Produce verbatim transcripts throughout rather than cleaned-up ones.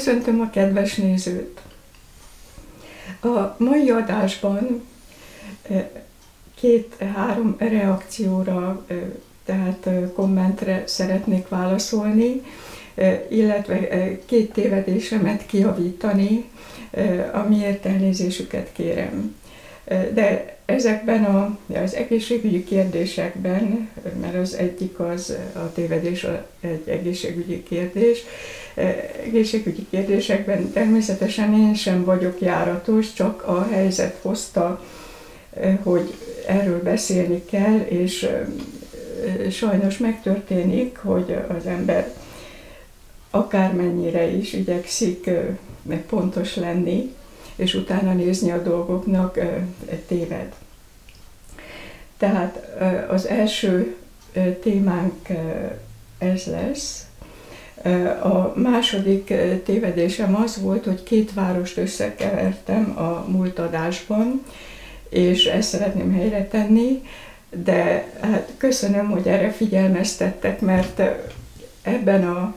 Köszöntöm a kedves nézőt! A mai adásban két-három reakcióra, tehát kommentre szeretnék válaszolni, illetve két tévedésemet kijavítani, amiért elnézésüket kérem. De ezekben a, az egészségügyi kérdésekben, mert az egyik az a tévedés egy egészségügyi kérdés, egészségügyi kérdésekben természetesen én sem vagyok járatos, csak a helyzet hozta, hogy erről beszélni kell, és sajnos megtörténik, hogy az ember akármennyire is igyekszik meg pontos lenni, és utána nézni a dolgoknak, téved. Tehát az első témánk ez lesz. A második tévedésem az volt, hogy két várost összekevertem a múlt adásban, és ezt szeretném helyre tenni, de hát köszönöm, hogy erre figyelmeztettek, mert ebben a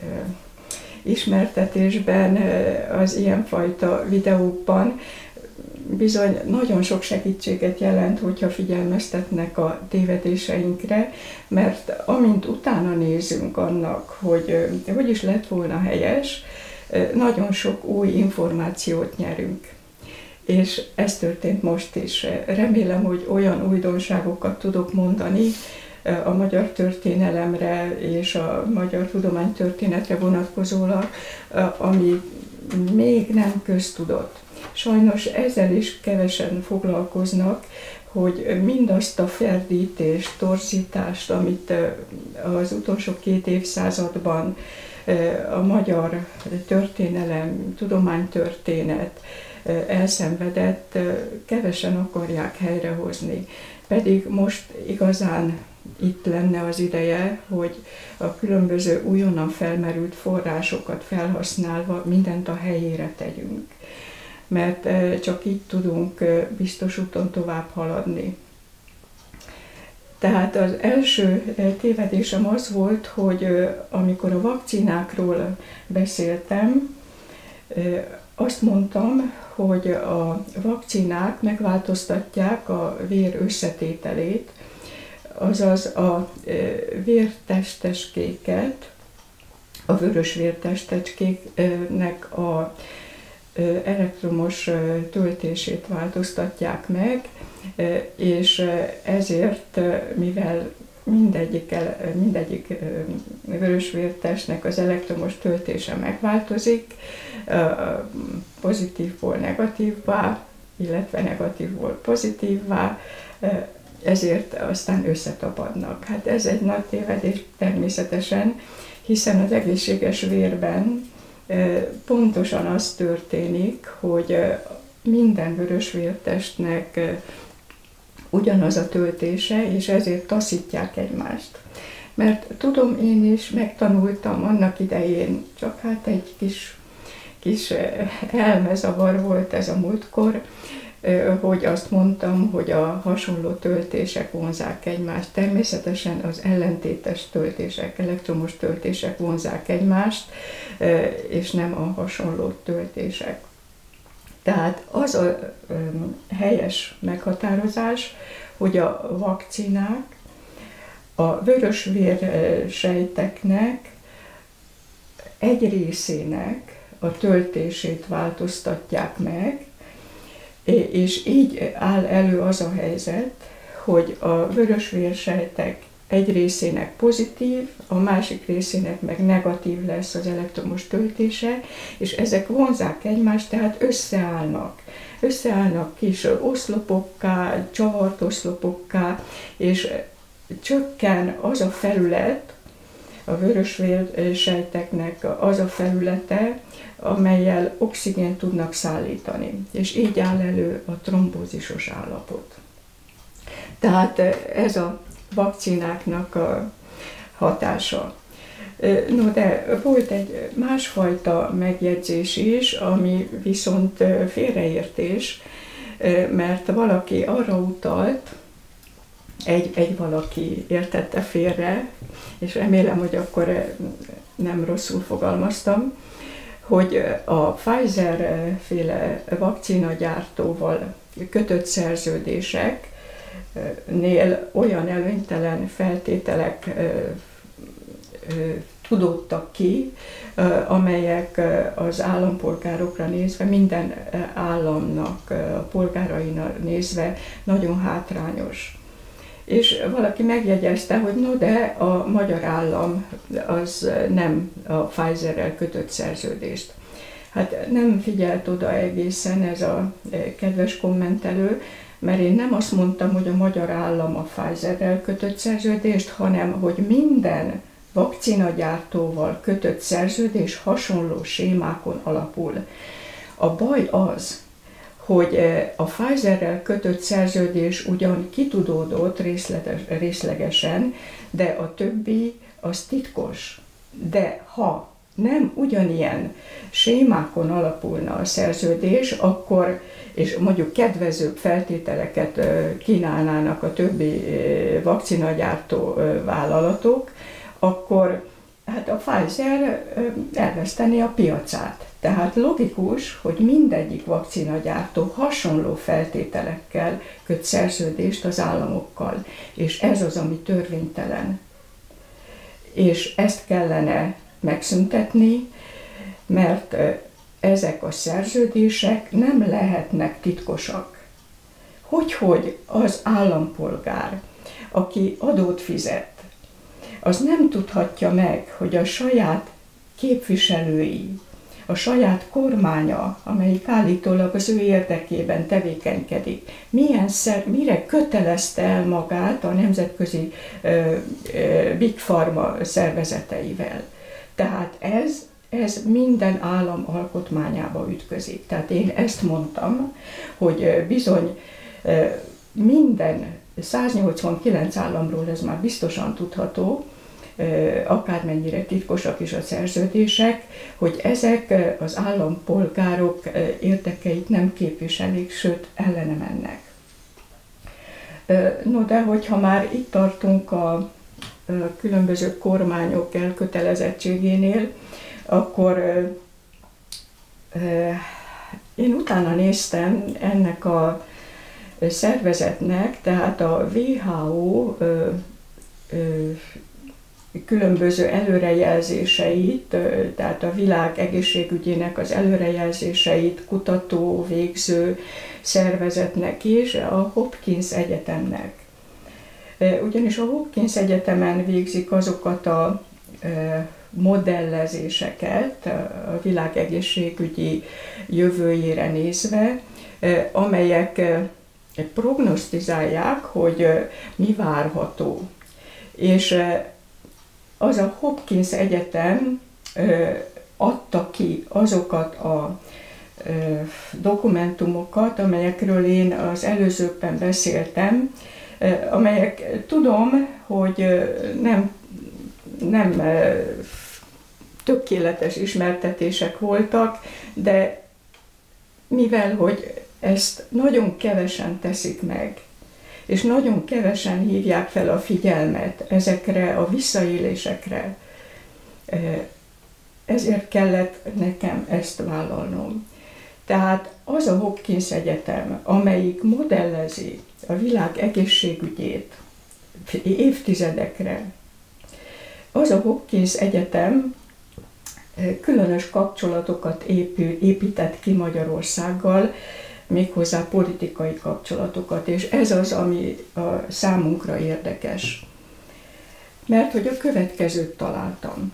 ismertetésben, az ilyenfajta videókban bizony nagyon sok segítséget jelent, hogyha figyelmeztetnek a tévedéseinkre, mert amint utána nézünk annak, hogy hogy is lett volna helyes, nagyon sok új információt nyerünk. És ez történt most is. Remélem, hogy olyan újdonságokat tudok mondani a magyar történelemre és a magyar tudománytörténetre vonatkozólag, ami még nem köztudott. Sajnos ezzel is kevesen foglalkoznak, hogy mindazt a ferdítést, torzítást, amit az utolsó két évszázadban a magyar történelem, tudománytörténet elszenvedett, kevesen akarják helyrehozni. Pedig most igazán itt lenne az ideje, hogy a különböző újonnan felmerült forrásokat felhasználva mindent a helyére tegyünk. Mert csak így tudunk biztos úton tovább haladni. Tehát az első tévedésem az volt, hogy amikor a vakcinákról beszéltem, azt mondtam, hogy a vakcinák megváltoztatják a vér összetételét, azaz a vértestecskéket, a vörös vértestecskéknek a elektromos töltését változtatják meg, és ezért, mivel mindegyik, mindegyik vörösvértestnek az elektromos töltése megváltozik, pozitívból negatívvá, illetve negatívból pozitívvá, ezért aztán összetapadnak. Hát ez egy nagy tévedés természetesen, hiszen az egészséges vérben pontosan az történik, hogy minden vörösvértestnek ugyanaz a töltése, és ezért taszítják egymást. Mert tudom, én is megtanultam annak idején, csak hát egy kis, kis elmezavar volt ez a múltkor, hogy azt mondtam, hogy a hasonló töltések vonzák egymást. Természetesen az ellentétes töltések, elektromos töltések vonzák egymást, és nem a hasonló töltések. Tehát az a helyes meghatározás, hogy a vakcinák a vörösvérsejteknek egy részének a töltését változtatják meg, és így áll elő az a helyzet, hogy a vörösvérsejtek egy részének pozitív, a másik részének meg negatív lesz az elektromos töltése, és ezek vonzák egymást, tehát összeállnak. Összeállnak kis oszlopokká, csavart oszlopokká, és csökken az a felület, a vörösvérsejteknek az a felülete, amellyel oxigént tudnak szállítani, és így áll elő a trombózisos állapot. Tehát ez a vakcináknak a hatása. No, de volt egy másfajta megjegyzés is, ami viszont félreértés, mert valaki arra utalt, egy, egy valaki értette félre, és remélem, hogy akkor nem rosszul fogalmaztam, hogy a Pfizer-féle vakcinagyártóval kötött szerződéseknél olyan előnytelen feltételek tudódtak ki, amelyek az állampolgárokra nézve, minden államnak a polgáraina nézve nagyon hátrányos. És valaki megjegyezte, hogy no de a magyar állam az nem a Pfizerrel kötött szerződést. Hát nem figyelt oda egészen ez a kedves kommentelő, mert én nem azt mondtam, hogy a magyar állam a Pfizerrel kötött szerződést, hanem hogy minden vakcinagyártóval kötött szerződés hasonló sémákon alapul. A baj az, hogy a Pfizerrel kötött szerződés ugyan kitudódott részlegesen, de a többi az titkos. De ha nem ugyanilyen sémákon alapulna a szerződés, akkor, és mondjuk kedvezőbb feltételeket kínálnának a többi vakcinagyártó vállalatok, akkor hát a Pfizer elveszteni a piacát. Tehát logikus, hogy mindegyik vakcinagyártó hasonló feltételekkel köt szerződést az államokkal, és ez az, ami törvénytelen. És ezt kellene megszüntetni, mert ezek a szerződések nem lehetnek titkosak. Hogyhogy az állampolgár, aki adót fizet, az nem tudhatja meg, hogy a saját képviselői, a saját kormánya, amelyik állítólag az ő érdekében tevékenykedik, milyen szer, mire kötelezte el magát a nemzetközi ö, ö, Big Pharma szervezeteivel. Tehát ez, ez minden állam alkotmányába ütközik. Tehát én ezt mondtam, hogy bizony minden száznyolcvankilenc államról ez már biztosan tudható, akármennyire titkosak is a szerződések, hogy ezek az állampolgárok érdekeit nem képviselik, sőt ellene mennek. No, de hogyha már itt tartunk a különböző kormányok elkötelezettségénél, akkor én utána néztem ennek a szervezetnek, tehát a dupla vé há ó különböző előrejelzéseit, tehát a világ egészségügyének az előrejelzéseit kutató, végző szervezetnek is, a Hopkins Egyetemnek. Ugyanis a Hopkins Egyetemen végzik azokat a modellezéseket a világ egészségügyi jövőjére nézve, amelyek prognosztizálják, hogy mi várható. És az a Hopkins Egyetem adta ki azokat a dokumentumokat, amelyekről én az előzőkben beszéltem, amelyek tudom, hogy nem, nem tökéletes ismertetések voltak, de mivel, hogy ezt nagyon kevesen teszik meg, és nagyon kevesen hívják fel a figyelmet ezekre a visszaélésekre, ezért kellett nekem ezt vállalnom. Tehát az a Hopkins Egyetem, amelyik modellezi a világ egészségügyét évtizedekre, az a Hopkins Egyetem különös kapcsolatokat épül, épített ki Magyarországgal, méghozzá politikai kapcsolatokat, és ez az, ami a számunkra érdekes. Mert hogy a következőt találtam.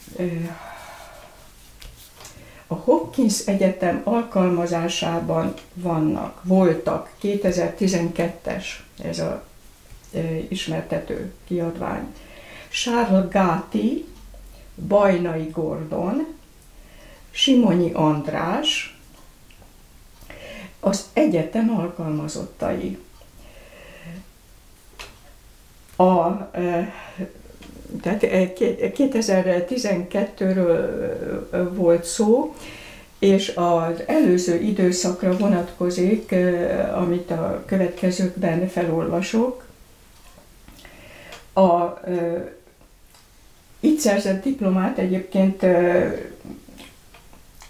A Hopkins Egyetem alkalmazásában vannak, voltak kétezer-tizenkettes, ez az ismertető kiadvány, Charles Gati, Bajnai Gordon, Simonyi András, az egyetem alkalmazottai. A, tehát kétezer-tizenkettőről volt szó, és az előző időszakra vonatkozik, amit a következőkben felolvasok. A itt szerzett diplomát egyébként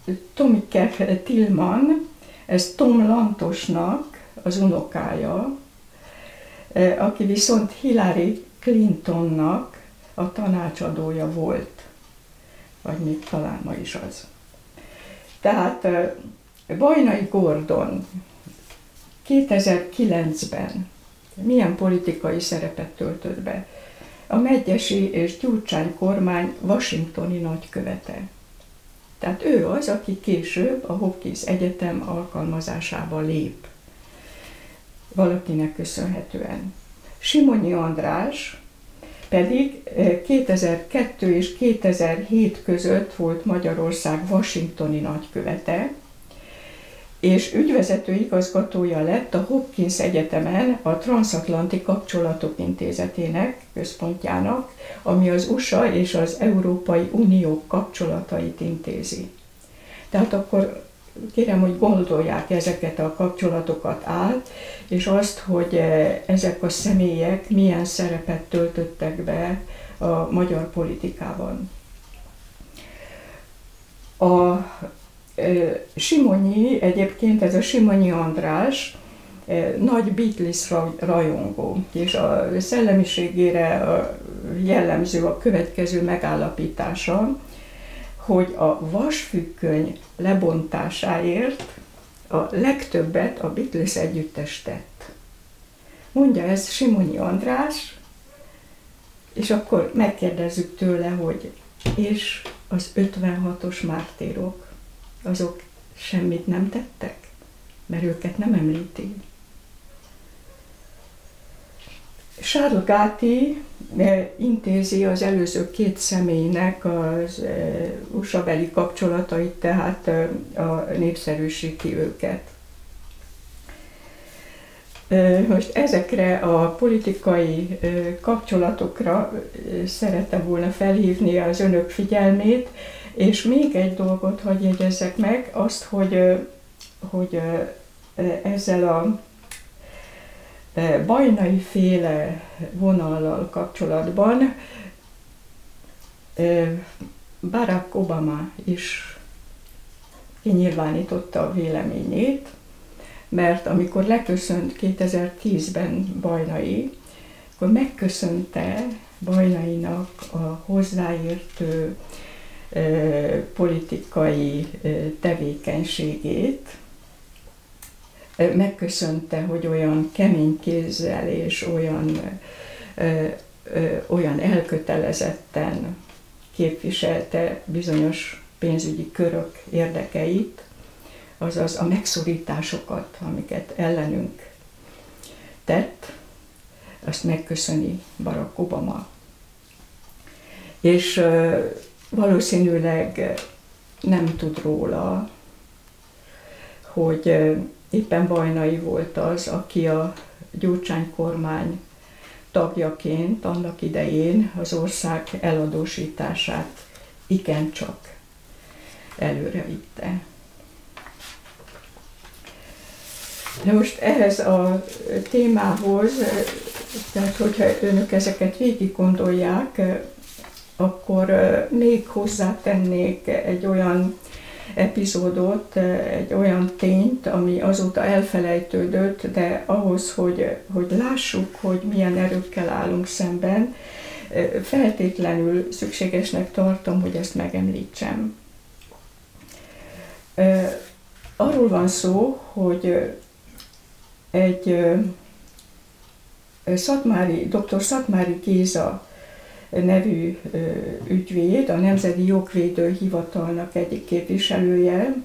Tomike Tillman, ez Tom Lantosnak az unokája, aki viszont Hillary Clintonnak a tanácsadója volt, vagy még talán ma is az. Tehát Bajnai Gordon kétezer-kilencben milyen politikai szerepet töltött be? A Medgyessy és Gyurcsány kormány washingtoni nagykövete. Tehát ő az, aki később a Hopkins Egyetem alkalmazásába lép. Valakinek köszönhetően. Simonyi András pedig kétezer-kettő és kétezer-hét között volt Magyarország washingtoni nagykövete, és ügyvezető igazgatója lett a Hopkins Egyetemen a Transatlanti Kapcsolatok Intézetének, központjának, ami az u es á és az Európai Unió kapcsolatait intézi. Tehát akkor kérem, hogy gondolják ezeket a kapcsolatokat át, és azt, hogy ezek a személyek milyen szerepet töltöttek be a magyar politikában. A Simonyi, egyébként ez a Simonyi András nagy Beatles rajongó, és a szellemiségére jellemző a következő megállapítása, hogy a vasfüggöny lebontásáért a legtöbbet a Beatles együttes tett. Mondja ez Simonyi András, és akkor megkérdezzük tőle, hogy és az ötvenhatos mártírok, azok semmit nem tettek, mert őket nem említi. Charles Gatti intézi az előző két személynek az u es á-beli kapcsolatait, tehát a népszerűsíti őket. Most ezekre a politikai kapcsolatokra szerettem volna felhívni az önök figyelmét, és még egy dolgot hadd jegyezzek meg, azt, hogy, hogy ezzel a Bajnai féle vonallal kapcsolatban Barack Obama is kinyilvánította a véleményét, mert amikor leköszönt kétezer-tízben Bajnai, akkor megköszönte Bajnainak a hozzáértő politikai tevékenységét, megköszönte, hogy olyan kemény kézzel és olyan, ö, ö, olyan elkötelezetten képviselte bizonyos pénzügyi körök érdekeit, azaz a megszorításokat, amiket ellenünk tett, azt megköszöni Barack Obama. És ö, valószínűleg nem tud róla, hogy éppen Bajnai volt az, aki a Gyurcsány kormány tagjaként annak idején az ország eladósítását igencsak előre vitte. De most ehhez a témához, tehát hogyha önök ezeket végig gondolják, akkor még hozzátennék egy olyan epizódot, egy olyan tényt, ami azóta elfelejtődött, de ahhoz, hogy, hogy lássuk, hogy milyen erőkkel állunk szemben, feltétlenül szükségesnek tartom, hogy ezt megemlítsem. Arról van szó, hogy egy Szatmári, dr. Szatmári Géza nevű ügyvéd, a Nemzeti Jogvédő Hivatalnak egyik képviselője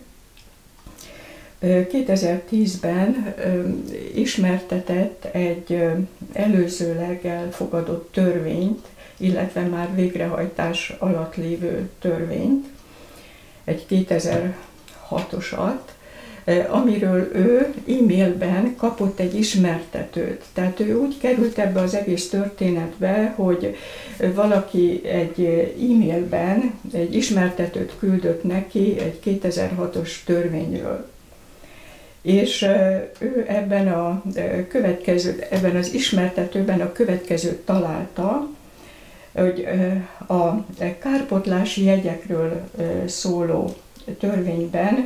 kétezer-tízben ismertetett egy előzőleg elfogadott törvényt, illetve már végrehajtás alatt lévő törvényt, egy kétezer-hatosat, amiről ő e-mailben kapott egy ismertetőt. Tehát ő úgy került ebbe az egész történetbe, hogy valaki egy e-mailben egy ismertetőt küldött neki egy kétezer-hatos törvényről. És ő ebben, a következő, ebben az ismertetőben a következőt találta, hogy a kárpótlási jegyekről szóló törvényben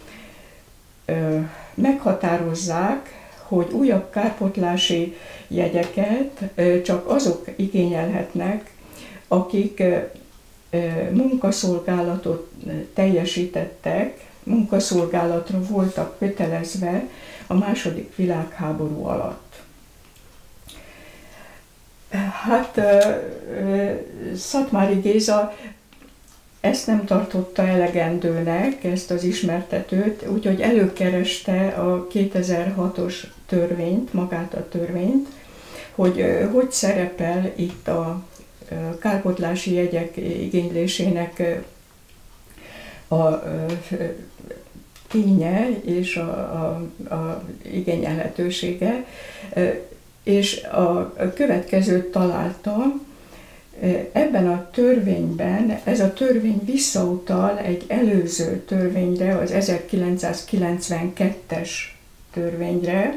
meghatározzák, hogy újabb kárpótlási jegyeket csak azok igényelhetnek, akik munkaszolgálatot teljesítettek, munkaszolgálatra voltak kötelezve a második világháború alatt. Hát Szatmári Géza ezt nem tartotta elegendőnek, ezt az ismertetőt, úgyhogy előkereste a kétezer-hatos törvényt, magát a törvényt, hogy hogy szerepel itt a kárpótlási jegyek igénylésének a ténye és a, a, a igényelhetősége, és a következőt találta. Ebben a törvényben, ez a törvény visszautal egy előző törvényre, az ezerkilencszázkilencvenkettes törvényre,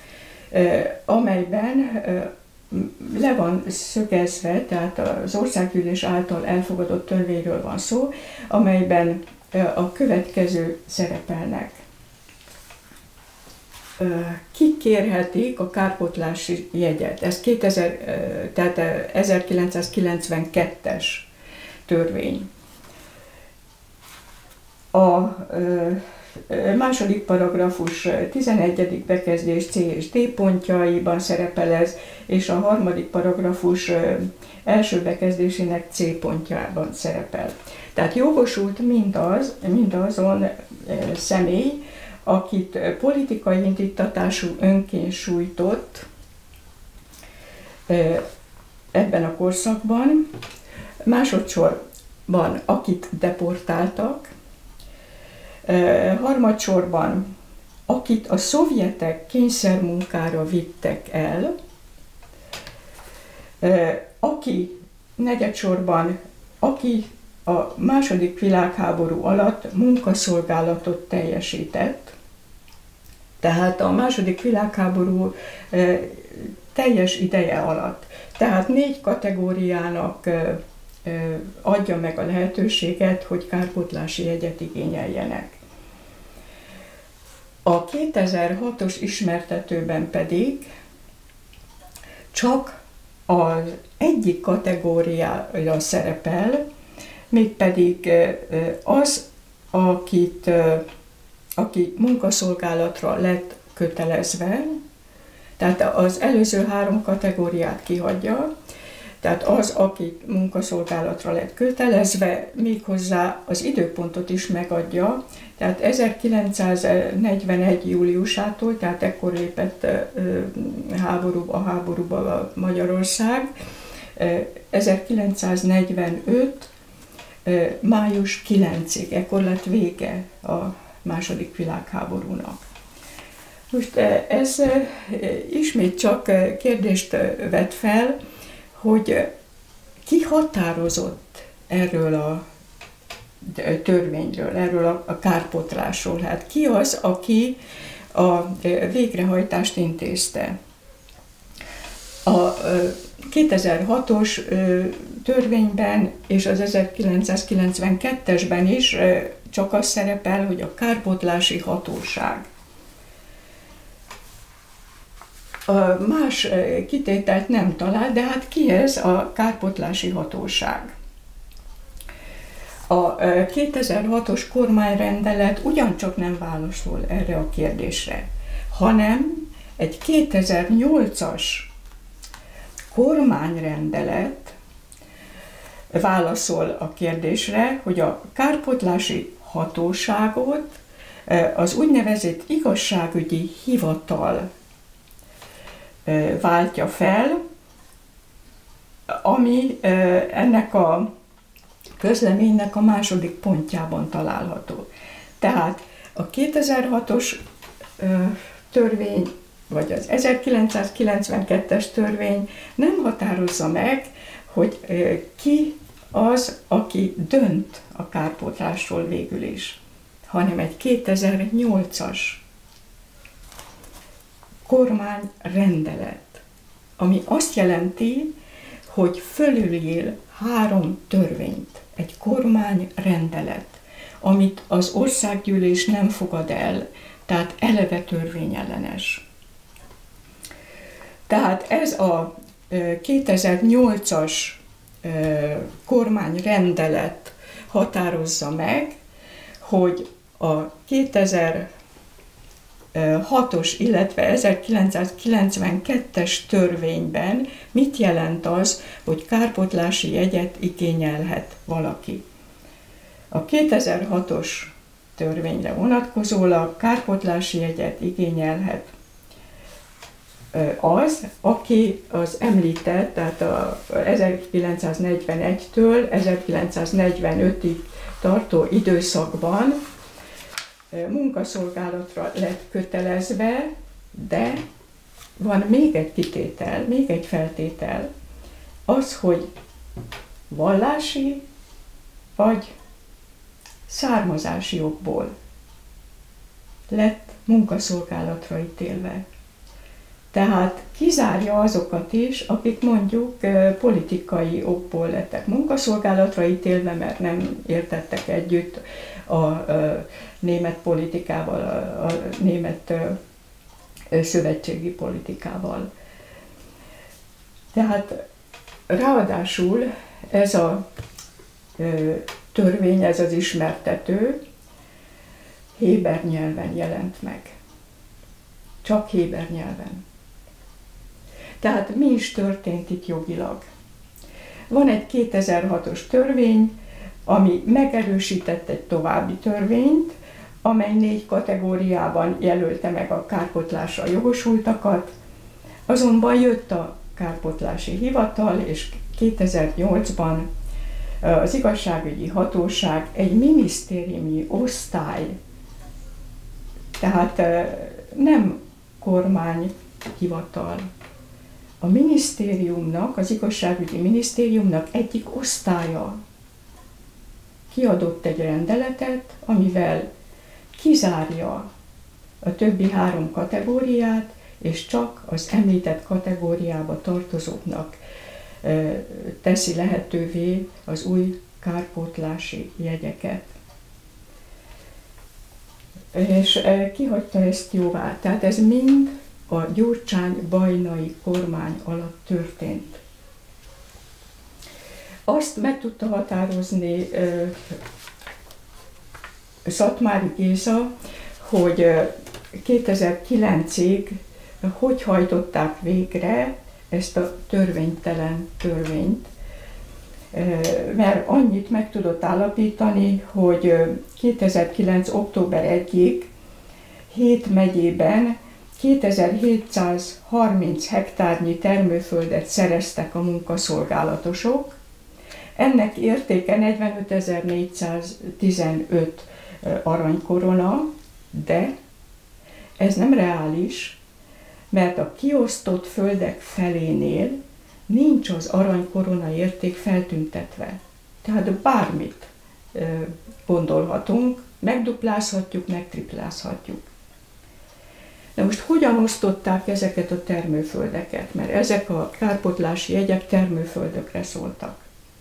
amelyben le van szögezve, tehát az Országgyűlés által elfogadott törvényről van szó, amelyben a következő szerepelnek. Kik kérhetik a kárpótlási jegyet? Ez kétezer, tehát ezerkilencszázkilencvenkettes törvény. A második paragrafus tizenegyedik bekezdés C és D pontjaiban szerepel ez, és a harmadik paragrafus első bekezdésének C pontjában szerepel. Tehát jogosult mindaz, mindazon személy, akit politikai indíttatású önként sújtott ebben a korszakban, másodszorban akit deportáltak, harmadsorban akit a szovjetek kényszermunkára vittek el, aki negyedsorban, aki a második világháború alatt munkaszolgálatot teljesített, tehát a második világháború teljes ideje alatt. Tehát négy kategóriának adja meg a lehetőséget, hogy kárpótlási jegyet igényeljenek. A kétezer-hatos ismertetőben pedig csak az egyik kategóriára szerepel, mégpedig az, akit, aki munkaszolgálatra lett kötelezve, tehát az előző három kategóriát kihagyja, tehát az, aki munkaszolgálatra lett kötelezve, méghozzá az időpontot is megadja, tehát ezerkilencszáznegyvenegy. júliusától, tehát ekkor lépett háborúba, a háborúba Magyarország, ezerkilencszáznegyvenöt. május kilencedikéig, ekkor lett vége a második világháborúnak. Most ez ismét csak kérdést vet fel, hogy ki határozott erről a törvényről, erről a kárpótlásról. Hát ki az, aki a végrehajtást intézte? A kétezer-hatos törvényben és az ezerkilencszázkilencvenkettesben is csak az szerepel, hogy a kárpótlási hatóság. A más kitételt nem talál, de hát ki ez a kárpótlási hatóság? A kétezer-hatos kormányrendelet ugyancsak nem válaszol erre a kérdésre, hanem egy kétezer-nyolcas kormányrendelet válaszol a kérdésre, hogy a kárpótlási hatóságot az úgynevezett igazságügyi hivatal váltja fel, ami ennek a közleménynek a második pontjában található. Tehát a kétezer-hatos törvény, vagy az ezerkilencszázkilencvenkettes törvény nem határozza meg, hogy ki az, aki dönt a kárpótlásról végül is, hanem egy kétezer-nyolcas kormányrendelet, ami azt jelenti, hogy fölülír három törvényt, egy kormányrendelet, amit az országgyűlés nem fogad el, tehát eleve törvényellenes. Tehát ez a kétezer-nyolcas kormányrendelet határozza meg, hogy a kétezer-hatos, illetve ezerkilencszázkilencvenkettes törvényben mit jelent az, hogy kárpótlási jegyet igényelhet valaki. A kétezer-hatos törvényre vonatkozólag kárpótlási jegyet igényelhet az, aki az említett, tehát a ezerkilencszáznegyvenegytől ezerkilencszáznegyvenötig tartó időszakban munkaszolgálatra lett kötelezve, de van még egy kitétel, még egy feltétel, az, hogy vallási vagy származási okból lett munkaszolgálatra ítélve. Tehát kizárja azokat is, akik mondjuk politikai okból lettek munkaszolgálatra ítélve, mert nem értettek együtt a német politikával, a német szövetségi politikával. Tehát ráadásul ez a törvény, ez az ismertető héber nyelven jelent meg. Csak héber nyelven. Tehát mi is történt itt jogilag? Van egy kétezer-hatos törvény, ami megerősített egy további törvényt, amely négy kategóriában jelölte meg a kárpótlásra jogosultakat, azonban jött a kárpótlási hivatal, és kétezer-nyolcban az igazságügyi hatóság egy minisztériumi osztály, tehát nem kormányhivatal, a minisztériumnak, az igazságügyi minisztériumnak egyik osztálya kiadott egy rendeletet, amivel kizárja a többi három kategóriát, és csak az említett kategóriába tartozóknak teszi lehetővé az új kárpótlási jegyeket. És kihagyta ezt jóvá. Tehát ez mind a Gyurcsány-Bajnai kormány alatt történt. Azt meg tudta határozni Szatmári Géza, hogy kétezer-kilencig hogy hajtották végre ezt a törvénytelen törvényt. Mert annyit meg tudott állapítani, hogy kétezer-kilenc. október elsejéig hét megyében kétezer-hétszázharminc hektárnyi termőföldet szereztek a munkaszolgálatosok. Ennek értéke negyvenötezer-négyszáztizenöt aranykorona, de ez nem reális, mert a kiosztott földek felénél nincs az aranykorona érték feltüntetve. Tehát bármit gondolhatunk, megduplázhatjuk, megtriplázhatjuk. De most hogyan osztották ezeket a termőföldeket? Mert ezek a kárpótlási jegyek termőföldökre szóltak.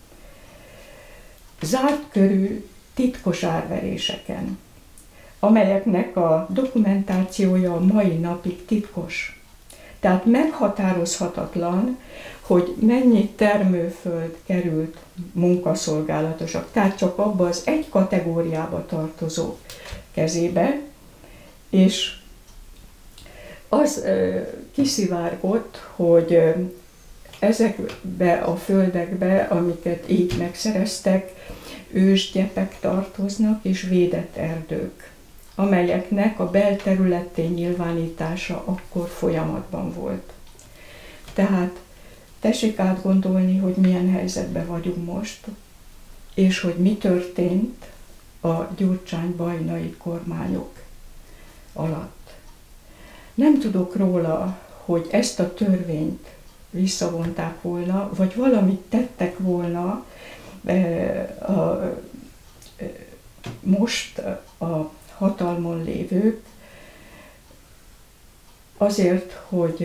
Zárt körű titkos árveréseken, amelyeknek a dokumentációja a mai napig titkos. Tehát meghatározhatatlan, hogy mennyi termőföld került munkaszolgálatosak, tehát csak abba az egy kategóriába tartozó kezébe, és az kiszivárgott, hogy ezekbe a földekbe, amiket így megszereztek, ősgyepek tartoznak és védett erdők, amelyeknek a belterületté nyilvánítása akkor folyamatban volt. Tehát tessék átgondolni, hogy milyen helyzetben vagyunk most, és hogy mi történt a Gyurcsány-Bajnai kormányok alatt. Nem tudok róla, hogy ezt a törvényt visszavonták volna, vagy valamit tettek volna a, most a hatalmon lévők azért, hogy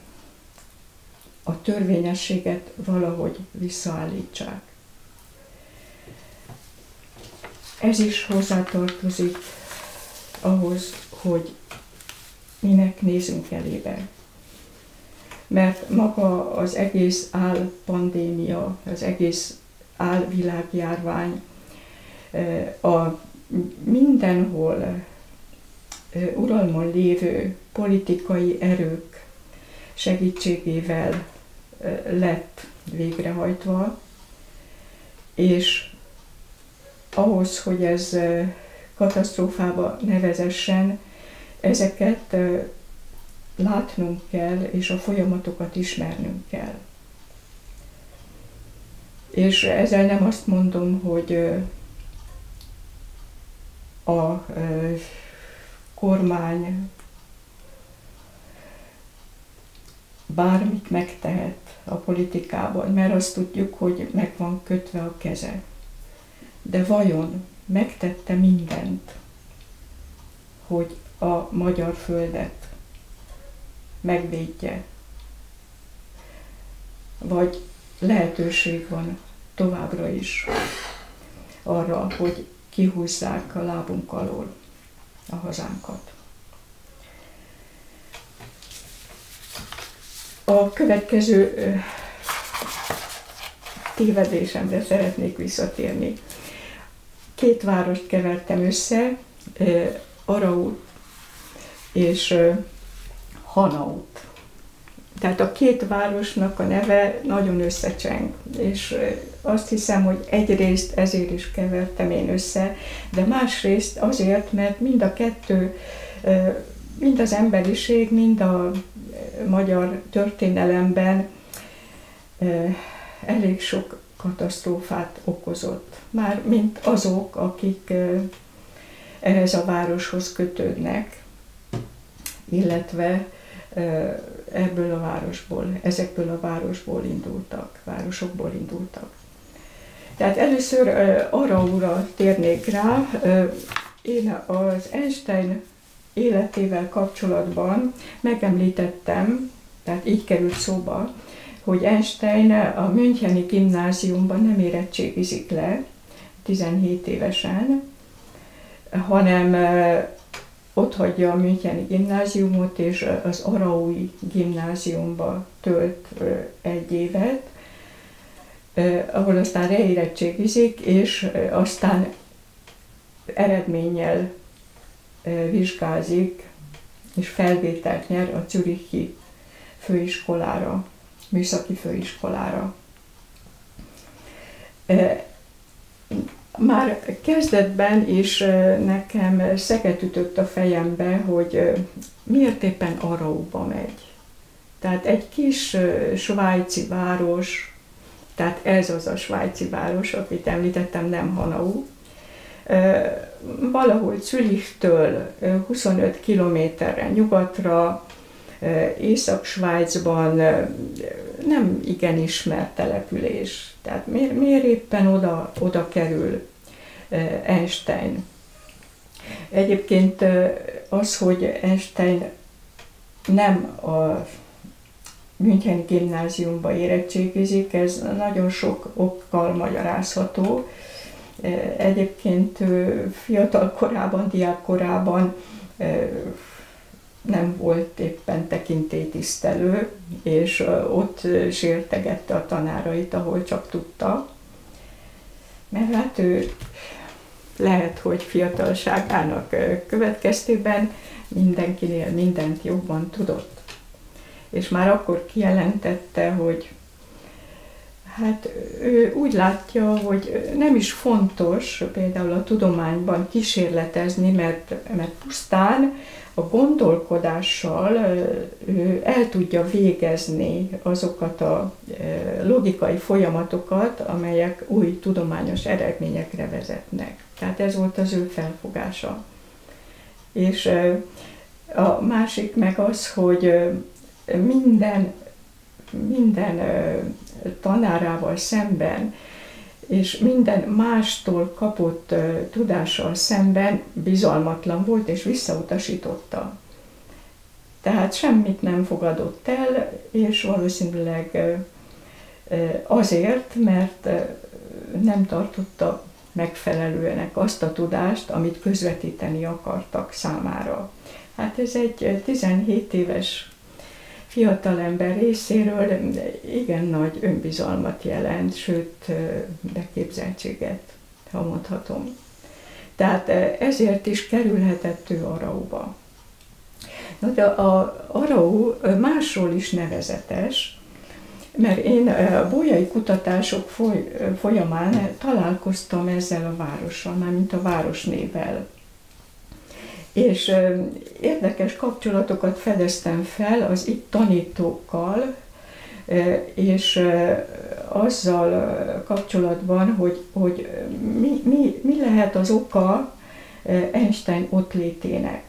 a törvényességet valahogy visszaállítsák. ez is hozzátartozik ahhoz, hogy minek nézünk elébe. Mert maga az egész álpandémia, az egész álvilágjárvány, a mindenhol uralmon lévő politikai erők segítségével lett végrehajtva, és ahhoz, hogy ez katasztrófába ne vezessen, ezeket látnunk kell, és a folyamatokat ismernünk kell. És ezzel nem azt mondom, hogy a kormány bármit megtehet a politikában, mert azt tudjuk, hogy meg van kötve a keze. De vajon megtette mindent, hogy a magyar földet megvédje? Vagy lehetőség van továbbra is arra, hogy kihúzzák a lábunk alól a hazánkat? A következő tévedésemre szeretnék visszatérni. Két várost kevertem össze, Araut és Hanaut. Tehát a két városnak a neve nagyon összecseng, és azt hiszem, hogy egyrészt ezért is kevertem én össze, de másrészt azért, mert mind a kettő, mind az emberiség, mind a magyar történelemben elég sok katasztrófát okozott. Már mint azok, akik ehhez a városhoz kötődnek, illetve ebből a városból, ezekből a városból indultak, városokból indultak. Tehát először Araura térnék rá. Én az Einstein életével kapcsolatban megemlítettem, tehát így került szóba, hogy Einstein a müncheni gimnáziumban nem érettségizik le tizenhét évesen, hanem ott hagyja a müncheni gimnáziumot, és az araui gimnáziumba tölt egy évet, ahol aztán reérettségizik, és aztán eredménnyel vizsgázik, és felvételt nyer a zürichi főiskolára, műszaki főiskolára. Már kezdetben is nekem szeket ütött a fejembe, hogy miért éppen Arauba megy. Tehát egy kis svájci város, tehát ez az a svájci város, akit említettem, nem Hanau, valahol Zürichtől huszonöt kilométerre nyugatra, Észak-Svájcban nem igen ismert település. Tehát miért, miért éppen oda, oda kerül Einstein? Egyébként az, hogy Einstein nem a müncheni gimnáziumba érettségizik, ez nagyon sok okkal magyarázható. Egyébként fiatal korában, diákkorában nem volt éppen tekintélytisztelő, és ott sértegette a tanárait, ahol csak tudta. Mert hát ő lehet, hogy fiatalságának következtében mindenkinél mindent jobban tudott. És már akkor kijelentette, hogy hát ő úgy látja, hogy nem is fontos például a tudományban kísérletezni, mert, mert pusztán a gondolkodással ő el tudja végezni azokat a logikai folyamatokat, amelyek új tudományos eredményekre vezetnek. Tehát ez volt az ő felfogása. És a másik meg az, hogy minden, minden tanárával szemben és minden mástól kapott uh, tudással szemben bizalmatlan volt, és visszautasította. Tehát semmit nem fogadott el, és valószínűleg uh, uh, azért, mert uh, nem tartotta megfelelőnek azt a tudást, amit közvetíteni akartak számára. Hát ez egy tizenhét éves fiatalember részéről igen nagy önbizalmat jelent, sőt, beképzeltséget, ha mondhatom. Tehát ezért is kerülhetett ő Arauba. Na, de a Arau másról is nevezetes, mert én a bolyai kutatások folyamán találkoztam ezzel a várossal, mármint a városnévvel. És érdekes kapcsolatokat fedeztem fel az itt tanítókkal, és azzal kapcsolatban, hogy, hogy mi, mi, mi lehet az oka Einstein ott létének.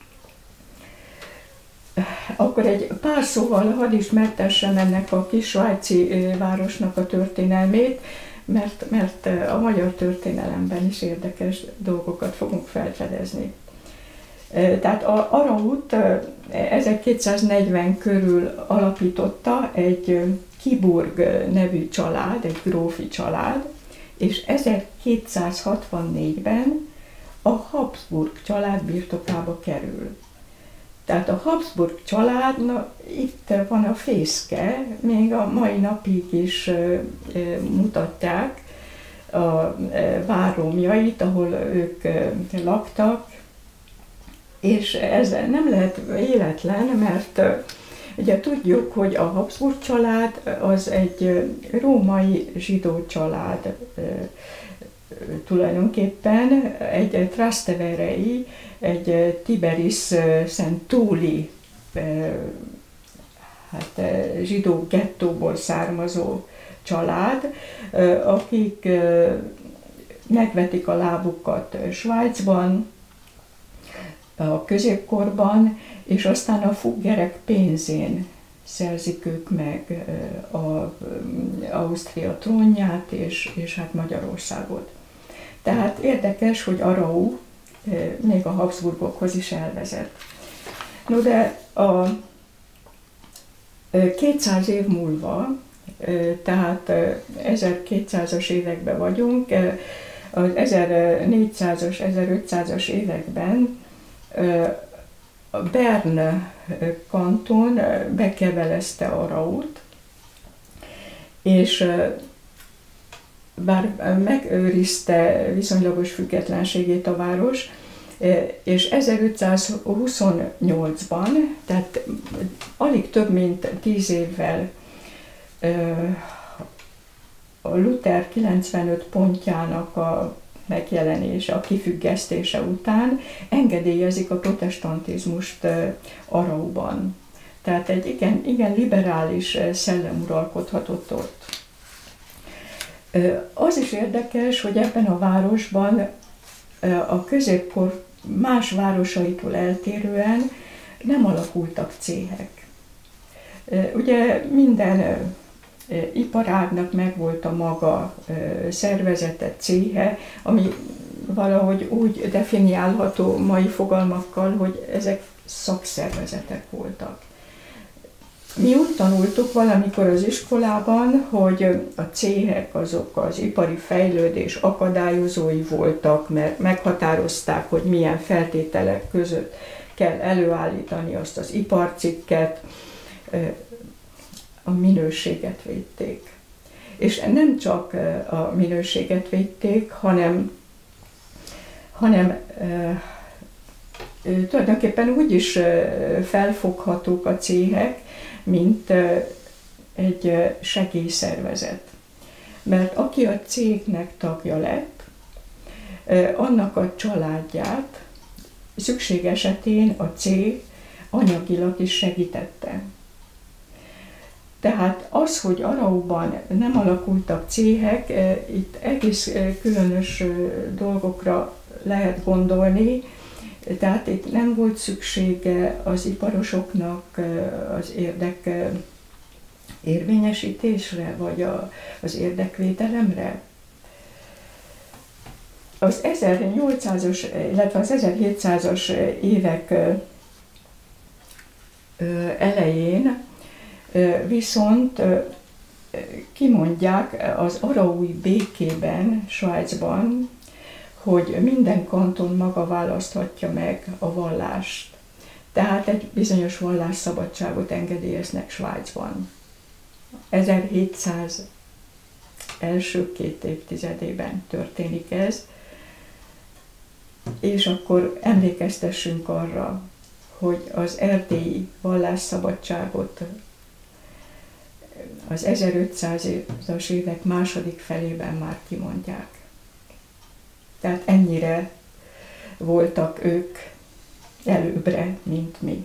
Akkor egy pár szóval hadd ismertessem ennek a kis svájci városnak a történelmét, mert, mert a magyar történelemben is érdekes dolgokat fogunk felfedezni. Tehát Araut ezerkétszáznegyven körül alapította egy Kiburg nevű család, egy grófi család, és ezerkétszázhatvannégyben a Habsburg család birtokába kerül. Tehát a Habsburg család, na, itt van a fészke, még a mai napig is mutatják a várromjait, ahol ők laktak, és ez nem lehet véletlen, mert ugye tudjuk, hogy a Habsburg család az egy római zsidó család tulajdonképpen, egy Trasteverei, egy Tiberis Szentúli hát, zsidó gettóból származó család, akik megvetik a lábukat Svájcban, a középkorban, és aztán a fuggerek pénzén szerzik ők meg a Ausztria trónját és, és hát Magyarországot. Tehát érdekes, hogy Arau még a Habsburgokhoz is elvezet. No, de a kétszáz év múlva, tehát ezerkétszázas években vagyunk, az ezernégyszázas, ezerötszázas években a Bern kanton bekevelezte Araut, és bár megőrizte viszonylagos függetlenségét a város, és ezerötszázhuszonnyolcban, tehát alig több mint tíz évvel a Luther kilencvenöt pontjának a megjelenése, a kifüggesztése után engedélyezik a protestantizmust Arauban. Tehát egy igen, igen liberális szellem uralkodhatott ott. Az is érdekes, hogy ebben a városban a középkor más városaitól eltérően nem alakultak céhek. Ugye minden iparágnak megvolt a maga szervezete, céhe, ami valahogy úgy definiálható mai fogalmakkal, hogy ezek szakszervezetek voltak. Mi úgy tanultuk valamikor az iskolában, hogy a céhek azok az ipari fejlődés akadályozói voltak, mert meghatározták, hogy milyen feltételek között kell előállítani azt az iparcikket, a minőséget védték. És nem csak a minőséget védték, hanem, hanem e, tulajdonképpen úgy is felfoghatók a céhek, mint egy segélyszervezet. Mert aki a cégnek tagja lett, annak a családját szükség esetén a cég anyagilag is segítette. Tehát az, hogy Arauban nem alakultak céhek, itt egész különös dolgokra lehet gondolni, tehát itt nem volt szüksége az iparosoknak az érdek érvényesítésre, vagy a, az érdekvédelemre. Az ezernyolcszázas, illetve az ezerhétszázas évek elején viszont kimondják az araui békében, Svájcban, hogy minden kanton maga választhatja meg a vallást. Tehát egy bizonyos vallásszabadságot engedélyeznek Svájcban. ezerhétszáz első két évtizedében történik ez, és akkor emlékeztessünk arra, hogy az erdélyi vallásszabadságot az ezerötszázas évek második felében már kimondják. Tehát ennyire voltak ők előbbre, mint mi.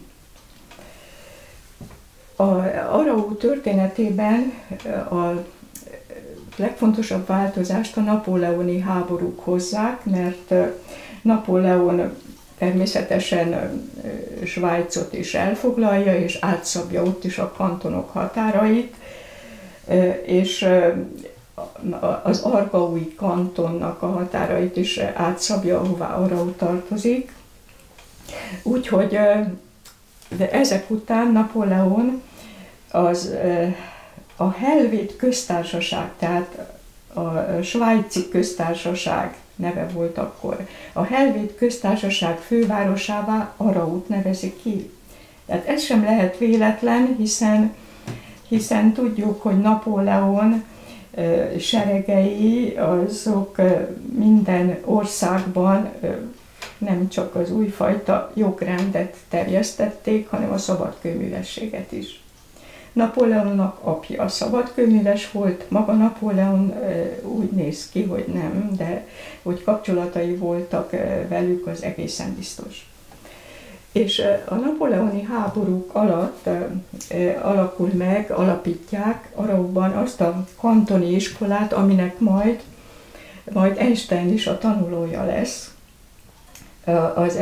A Araú történetében a legfontosabb változást a napóleoni háborúk hozzák, mert Napóleon természetesen Svájcot is elfoglalja, és átszabja ott is a kantonok határait, és az Argaui kantonnak a határait is átszabja, ahová Araú tartozik. Úgyhogy de ezek után Napóleon az a Helvét köztársaság, tehát a svájci köztársaság neve volt akkor, a Helvét köztársaság fővárosává Araút nevezi ki. Tehát ez sem lehet véletlen, hiszen, hiszen tudjuk, hogy Napóleon seregei azok minden országban nem csak az újfajta jogrendet terjesztették, hanem a szabadkőművességet is. Napóleonnak apja szabadkőműves volt, maga Napóleon úgy néz ki, hogy nem, de hogy kapcsolatai voltak velük, az egészen biztos. És a napóleoni háborúk alatt alakul meg, alapítják Araúban azt a kantoni iskolát, aminek majd, majd Einstein is a tanulója lesz. Az,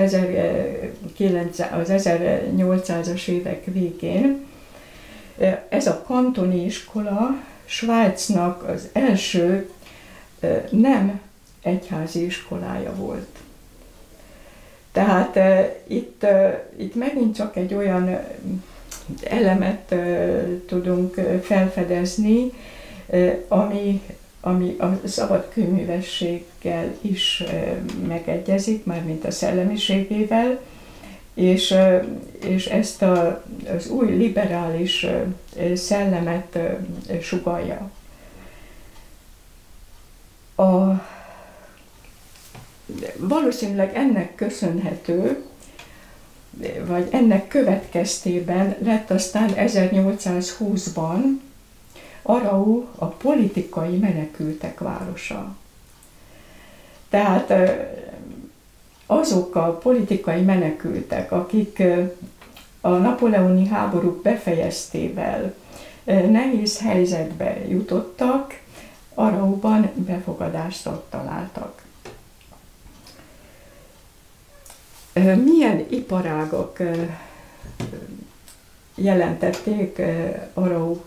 az ezernyolcszázas évek végén. Ez a kantoni iskola Svájcnak az első nem egyházi iskolája volt. Tehát itt, itt megint csak egy olyan elemet tudunk felfedezni, ami, ami a szabadkőművességgel is megegyezik, mármint a szellemiségével, és, és ezt a, az új liberális szellemet sugallja. A, valószínűleg ennek köszönhető, vagy ennek következtében lett aztán ezernyolcszázhúszban Araú a politikai menekültek városa. Tehát azok a politikai menekültek, akik a napóleoni háborúk befejeztével nehéz helyzetbe jutottak, Araúban befogadást találtak. Milyen iparágok jelentették Araú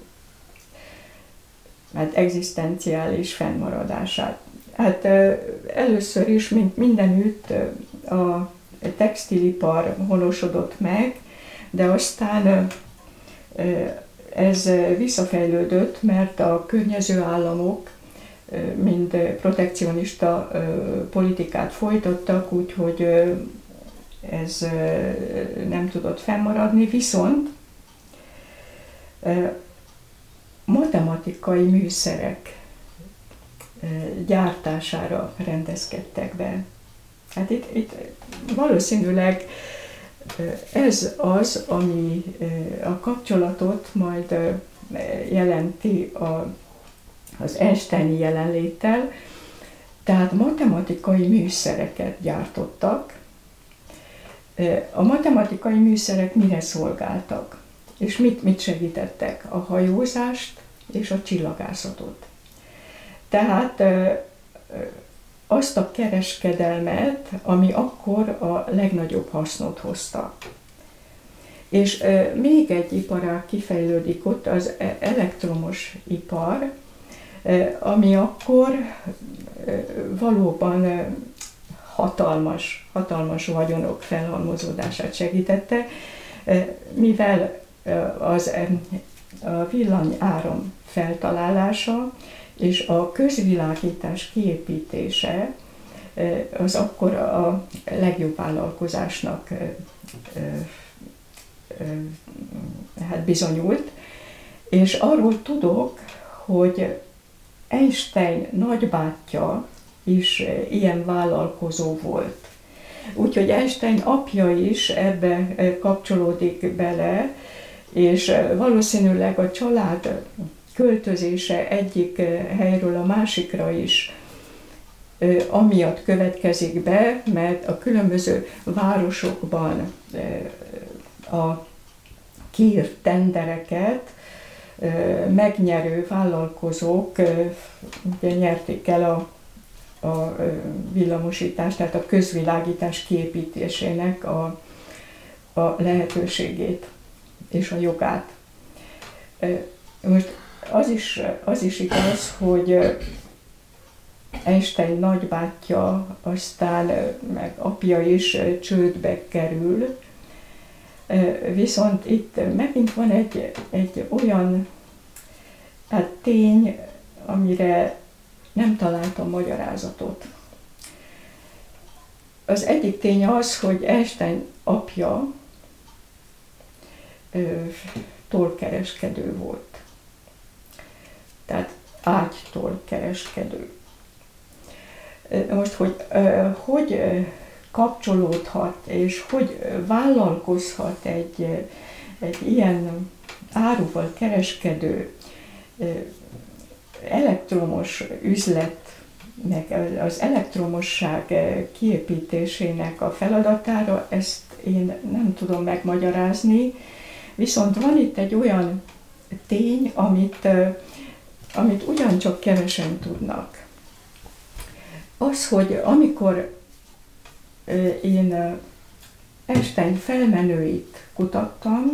hát egzisztenciális fennmaradását? Hát először is, mint mindenütt, a textilipar honosodott meg, de aztán ez visszafejlődött, mert a környező államok mind protekcionista politikát folytattak, úgyhogy ez nem tudott fennmaradni, viszont matematikai műszerek gyártására rendezkedtek be. Hát itt, itt valószínűleg ez az, ami a kapcsolatot majd jelenti a, az Einsteini jelenléttel, tehát matematikai műszereket gyártottak. A matematikai műszerek mire szolgáltak? És mit, mit segítettek? A hajózást és a csillagászatot. Tehát azt a kereskedelmet, ami akkor a legnagyobb hasznot hozta. És még egy iparág kifejlődik ott, az elektromos ipar, ami akkor valóban hatalmas, hatalmas vagyonok felhalmozódását segítette, mivel az a villanyáram feltalálása és a közvilágítás kiépítése az akkor a legjobb vállalkozásnak hát bizonyult, és arról tudok, hogy Einstein nagybátyja is ilyen vállalkozó volt. Úgyhogy Einstein apja is ebbe kapcsolódik bele, és valószínűleg a család költözése egyik helyről a másikra is amiatt következik be, mert a különböző városokban a kiírt tendereket megnyerő vállalkozók ugye nyerték el a, a villamosítás, tehát a közvilágítás kiépítésének a, a lehetőségét és a jogát. Most az is, az is igaz, hogy Einstein nagybátyja, aztán meg apja is csődbe kerül, viszont itt megint van egy, egy olyan hát tény, amire nem találtam magyarázatot. Az egyik tény az, hogy Einstein apja tollkereskedő volt. Tehát ágytollkereskedő. Most, hogy hogy kapcsolódhat és hogy vállalkozhat egy, egy ilyen áruval kereskedő elektromos üzletnek, az elektromosság kiépítésének a feladatára, ezt én nem tudom megmagyarázni, viszont van itt egy olyan tény, amit, amit ugyancsak kevesen tudnak. Az, hogy amikor én Einstein felmenőit kutattam,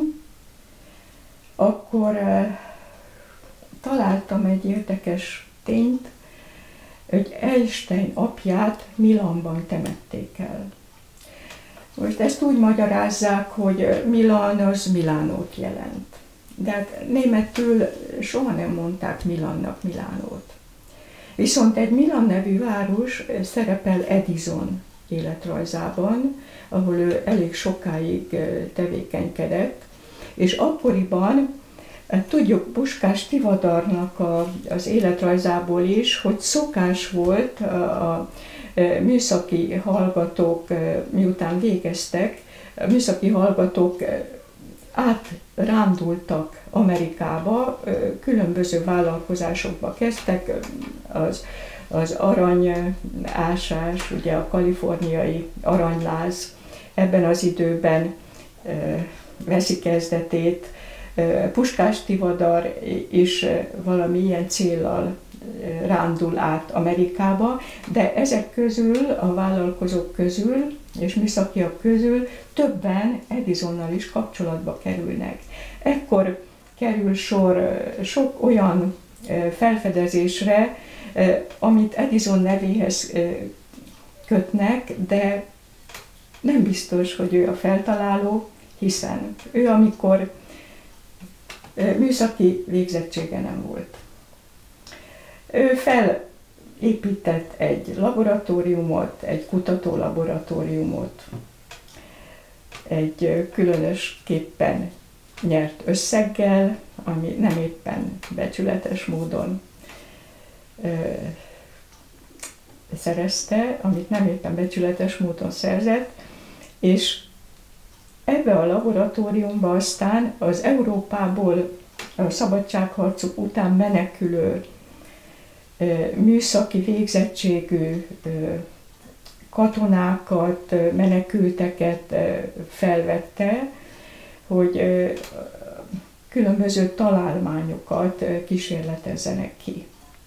akkor találtam egy érdekes tényt, hogy Einstein apját Milánban temették el. Most ezt úgy magyarázzák, hogy Milán az Milánót jelent. De hát németül soha nem mondták Milánnak Milánót. Viszont egy Milan nevű város szerepel Edison életrajzában, ahol ő elég sokáig tevékenykedett, és akkoriban tudjuk Puskás Tivadarnak a, az életrajzából is, hogy szokás volt a, a műszaki hallgatók, miután végeztek, a műszaki hallgatók átrándultak Amerikába, különböző vállalkozásokba kezdtek, az, az aranyásás, ugye a kaliforniai aranyláz ebben az időben veszi kezdetét, Puskás Tivadar is valami ilyen céllal rándul át Amerikába, de ezek közül, a vállalkozók közül és műszakiak közül többen Edisonnal is kapcsolatba kerülnek. Ekkor kerül sor sok olyan felfedezésre, amit Edison nevéhez kötnek, de nem biztos, hogy ő a feltaláló, hiszen ő amikor műszaki végzettsége nem volt. Ő felépített egy laboratóriumot, egy kutatólaboratóriumot, egy különösképpen nyert összeggel, ami nem éppen becsületes módon ö, szerezte, amit nem éppen becsületes módon szerzett, és ebbe a laboratóriumba aztán az Európából a szabadságharcok után menekülő műszaki végzettségű katonákat, menekülteket felvette, hogy különböző találmányokat kísérletezzenek ki.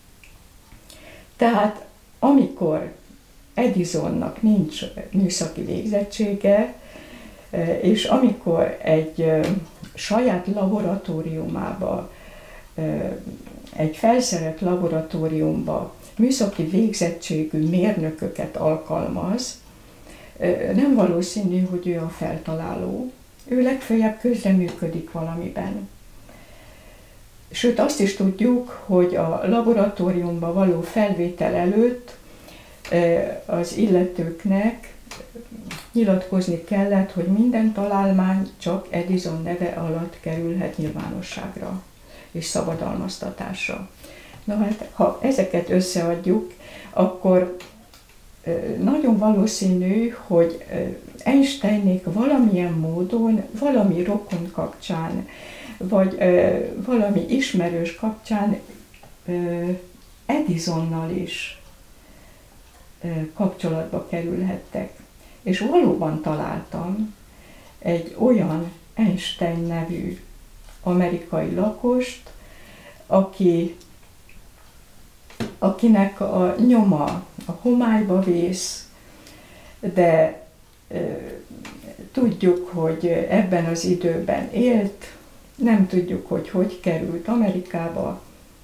Tehát amikor Edisonnak nincs műszaki végzettsége, és amikor egy saját laboratóriumába, egy felszerelt laboratóriumba műszaki végzettségű mérnököket alkalmaz, nem valószínű, hogy ő a feltaláló. Ő legfeljebb közreműködik valamiben. Sőt, azt is tudjuk, hogy a laboratóriumba való felvétel előtt az illetőknek nyilatkozni kellett, hogy minden találmány csak Edison neve alatt kerülhet nyilvánosságra és szabadalmaztatásra. Na hát, ha ezeket összeadjuk, akkor nagyon valószínű, hogy Einsteinnék valamilyen módon, valami rokon kapcsán, vagy valami ismerős kapcsán Edisonnal is kapcsolatba kerülhettek. És valóban találtam egy olyan Einstein nevű amerikai lakost, aki, akinek a nyoma a homályba vész, de e, tudjuk, hogy ebben az időben élt, nem tudjuk, hogy hogy került Amerikába,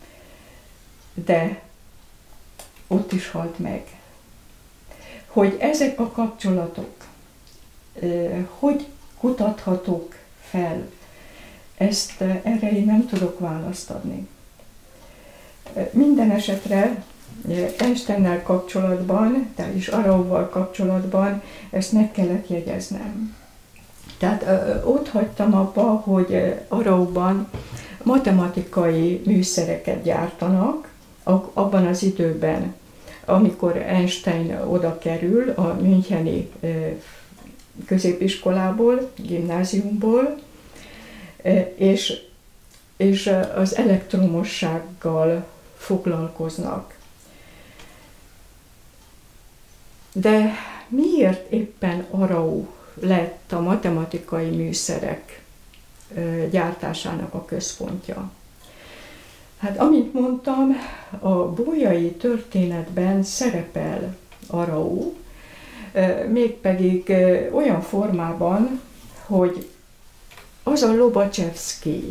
de ott is halt meg. Hogy ezek a kapcsolatok e, hogy kutathatók fel, ezt erre én nem tudok választ adni. Minden esetre Einsteinnel kapcsolatban, tehát is Araúval kapcsolatban ezt meg kellett jegyeznem. Tehát ott hagytam abba, hogy Araúban matematikai műszereket gyártanak, abban az időben, amikor Einstein oda kerül a müncheni középiskolából, gimnáziumból, és, és az elektromossággal foglalkoznak. De miért éppen Araú lett a matematikai műszerek gyártásának a központja? Hát, amint mondtam, a bolyai történetben szerepel Araú, mégpedig olyan formában, hogy az a Lobaczewski,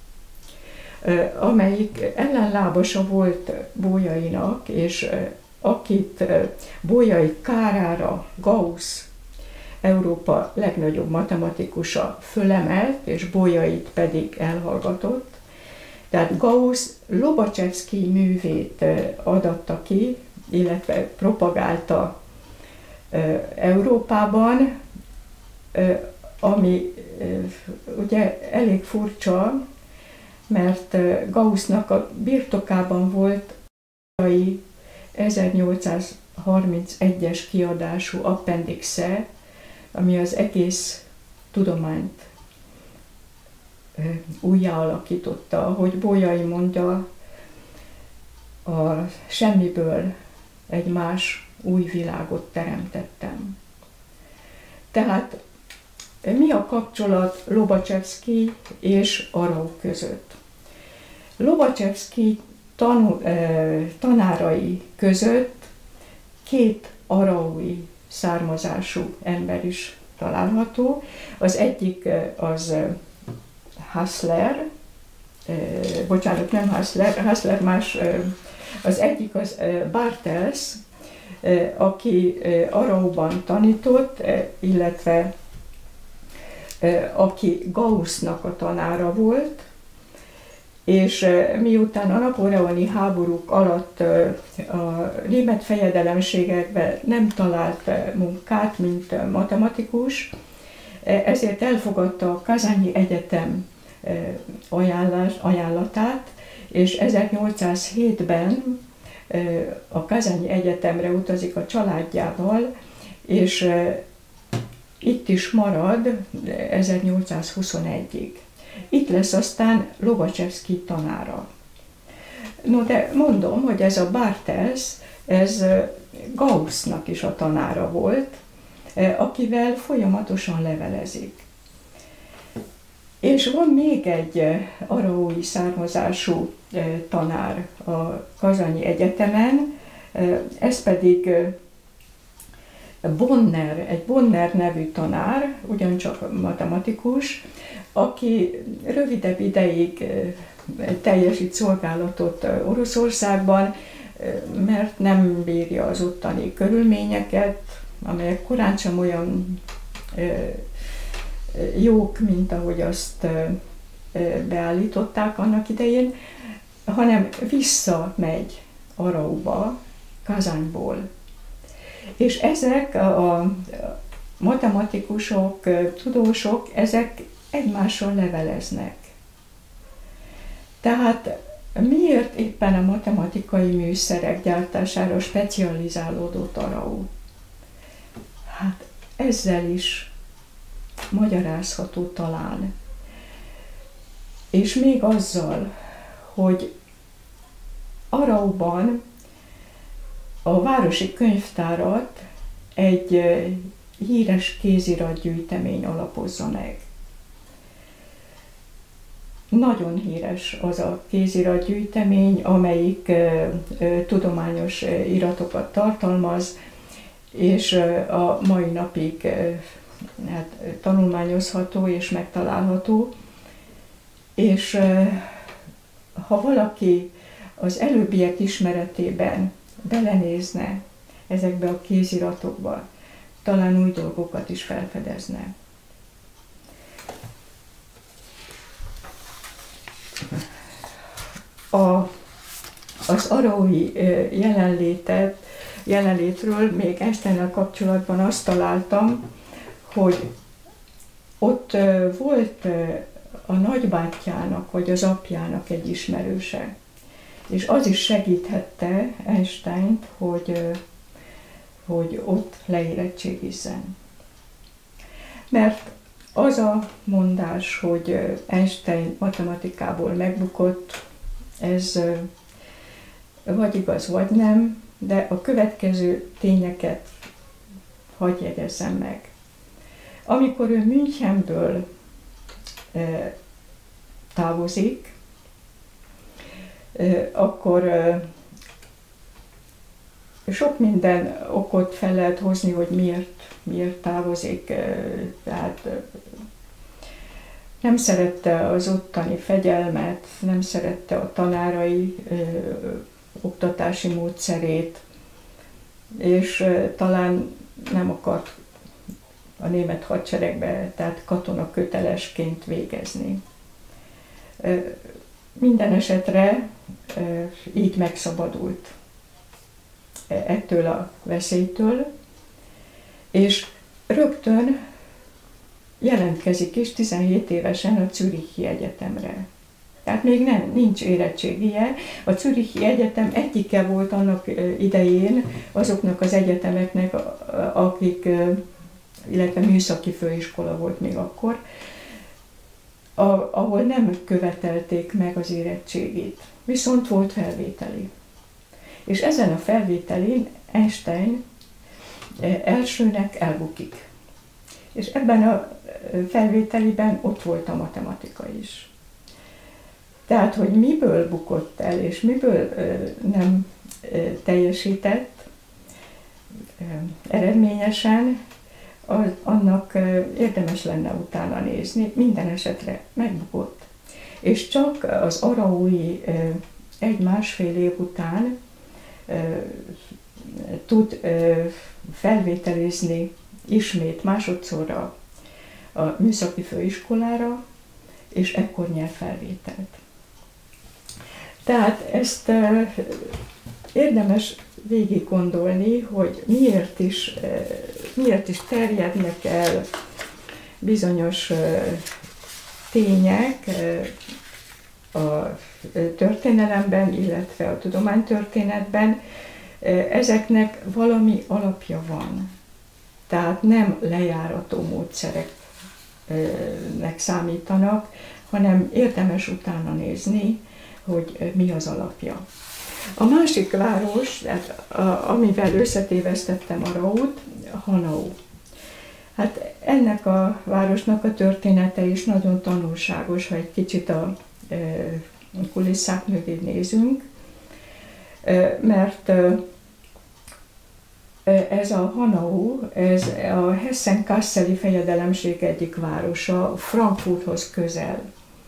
amelyik ellenlábasa volt Bolyainak, és akit Bolyai kárára Gauss, Európa legnagyobb matematikusa fölemelt, és Bolyait pedig elhallgatott. Tehát Gauss Lobaczewski művét adatta ki, illetve propagálta Európában, ami ugye elég furcsa, mert Gaussnak a birtokában volt a ezernyolcszázharmincegyes kiadású Appendixe, ami az egész tudományt újjáalakította. Ahogy Bolyai mondja, a semmiből egy más új világot teremtettem. Tehát mi a kapcsolat Lobaczewski és Araú között? Lobaczewski tanul, tanárai között két araui származású ember is található. Az egyik az Hassler, bocsánat, nem Hassler, Hassler más, az egyik az Bartels, aki Araúban tanított, illetve aki Gaussnak a tanára volt, és miután a napóleoni háborúk alatt a német fejedelemségekben nem talált munkát, mint matematikus, ezért elfogadta a Kazányi Egyetem ajánlás, ajánlatát, és ezernyolcszázhétben a Kazányi Egyetemre utazik a családjával, és itt is marad ezernyolcszázhuszonegyig. Itt lesz aztán Lobaczewski tanára. No, de mondom, hogy ez a Bartels, ez Gaussnak is a tanára volt, akivel folyamatosan levelezik. És van még egy araúi származású tanár a Kazányi Egyetemen, ez pedig Bonner, egy Bonner nevű tanár, ugyancsak matematikus, aki rövidebb ideig teljesít szolgálatot Oroszországban, mert nem bírja az ottani körülményeket, amelyek korán sem olyan jók, mint ahogy azt beállították annak idején, hanem visszamegy Arauba, Kazányból. És ezek a matematikusok, tudósok, ezek egymással leveleznek. Tehát miért éppen a matematikai műszerek gyártására specializálódott Arau? Hát ezzel is magyarázható talán. És még azzal, hogy Arauban a városi könyvtárat egy híres kéziratgyűjtemény alapozza meg. Nagyon híres az a kéziratgyűjtemény, amelyik ö, ö, tudományos iratokat tartalmaz, és ö, a mai napig ö, hát, tanulmányozható és megtalálható. És ö, ha valaki az előbbiek ismeretében belenézne ezekbe a kéziratokba, talán új dolgokat is felfedezne. A, az araui jelenlétet, jelenlétről még Einsteinnel kapcsolatban azt találtam, hogy ott volt a nagybátyjának vagy az apjának egy ismerőse. És az is segíthette Einsteint, hogy, hogy ott leérettségizzen. Mert az a mondás, hogy Einstein matematikából megbukott, ez vagy igaz, vagy nem, de a következő tényeket hadd jegyezzem meg. Amikor ő Münchenből távozik, akkor sok minden okot fel lehet hozni, hogy miért, miért távozik. Tehát nem szerette az ottani fegyelmet, nem szerette a tanárai oktatási módszerét, és talán nem akart a német hadseregbe, tehát katona kötelesként végezni. Minden esetre így megszabadult ettől a veszélytől, és rögtön jelentkezik is tizenhét évesen a Zürichi Egyetemre. Tehát még nem, nincs érettségie. A Zürichi Egyetem egyike volt annak idején azoknak az egyetemeknek, akik, illetve műszaki főiskola volt még akkor, ahol nem követelték meg az érettségét. Viszont volt felvételi. És ezen a felvételin Einstein elsőnek elbukik. És ebben a felvételiben ott volt a matematika is. Tehát, hogy miből bukott el, és miből nem teljesített eredményesen, annak érdemes lenne utána nézni, minden esetre megbukott. És csak az araui egy-másfél év után tud felvételizni ismét másodszorra a műszaki főiskolára, és ekkor nyer felvételt. Tehát ezt érdemes végig gondolni, hogy miért is, miért is terjednek el bizonyos tények a történelemben, illetve a tudománytörténetben. Ezeknek valami alapja van. Tehát nem lejárató módszereknek számítanak, hanem érdemes utána nézni, hogy mi az alapja. A másik város, tehát, amivel összetévesztettem Araut, Hanau. Hát ennek a városnak a története is nagyon tanulságos, ha egy kicsit a kulisszák mögé nézünk, mert ez a Hanau, ez a Hessen-Kasseli fejedelemség egyik városa, Frankfurthoz közel.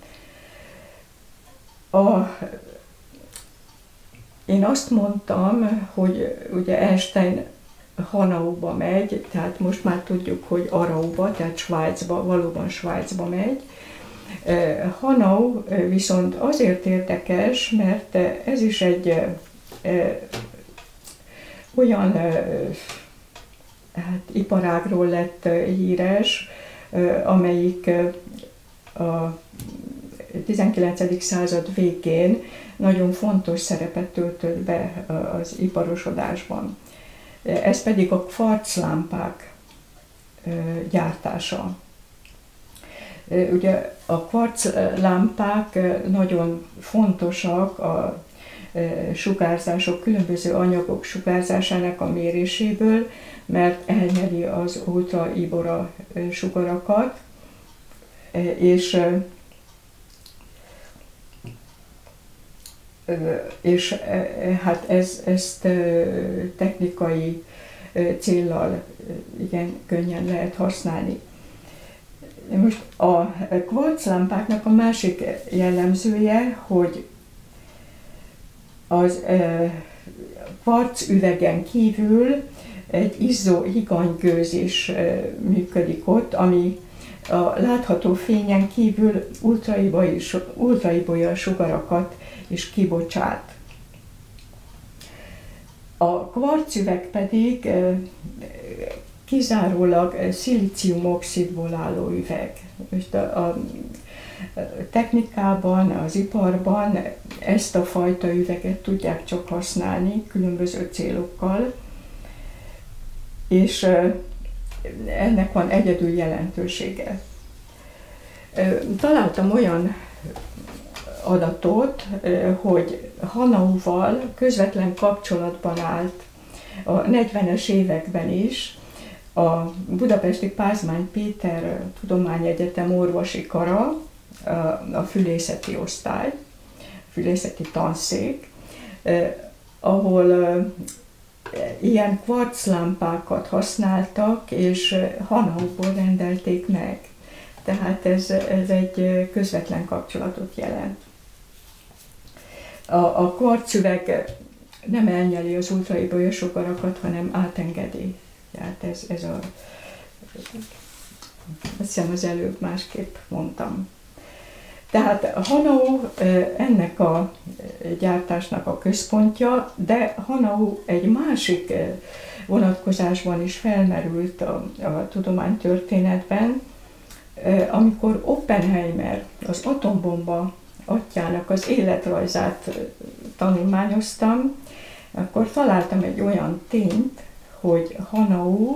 A, én azt mondtam, hogy ugye Einstein Hanauba megy, tehát most már tudjuk, hogy Arauba, tehát Svájcba, valóban Svájcba megy, Hanau viszont azért érdekes, mert ez is egy olyan hát, iparágról lett híres, amelyik a tizenkilencedik század végén nagyon fontos szerepet töltött be az iparosodásban. Ez pedig a kvarclámpák gyártása. Ugye a kvarclámpák nagyon fontosak a sugárzások, különböző anyagok sugárzásának a méréséből, mert elnyeri az ultraibora sugarakat, és, és hát ez, ezt technikai céllal igen könnyen lehet használni. Most a kvarclámpáknak a másik jellemzője, hogy az kvarc üvegen kívül egy izzó higanygőz is működik ott, ami a látható fényen kívül ultraibolya sugarakat is kibocsát. A kvarcüveg pedig kizárólag szilíciumoxidból álló üveg. Most a, a technikában, az iparban ezt a fajta üveget tudják csak használni különböző célokkal, és ennek van egyedül jelentősége. Találtam olyan adatot, hogy Hanauval közvetlen kapcsolatban állt a negyvenes években is a budapesti Pázmány Péter Tudományegyetem orvosi kara, a fülészeti osztály, fülészeti tanszék, ahol ilyen kvarclámpákat használtak, és Hanauból rendelték meg. Tehát ez, ez egy közvetlen kapcsolatot jelent. A, a kvarcüveg nem elnyeli az ultraibolya sugarakat, hanem átengedi. Tehát ez, ez a... Azt hiszem az előbb másképp mondtam. Tehát Hanau ennek a gyártásnak a központja, de Hanau egy másik vonatkozásban is felmerült a, a tudománytörténetben, amikor Oppenheimer az atombomba atyjának az életrajzát tanulmányoztam, akkor találtam egy olyan tényt, hogy Hanau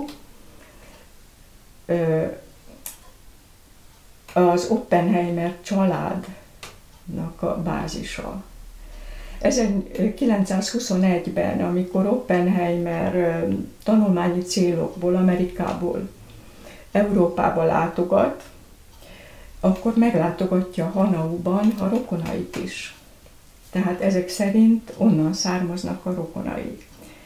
az Oppenheimer családnak a bázisa. ezerkilencszázhuszonegyben, amikor Oppenheimer tanulmányi célokból, Amerikából Európába látogat, akkor meglátogatja Hanauban a rokonait is. Tehát ezek szerint onnan származnak a rokonai.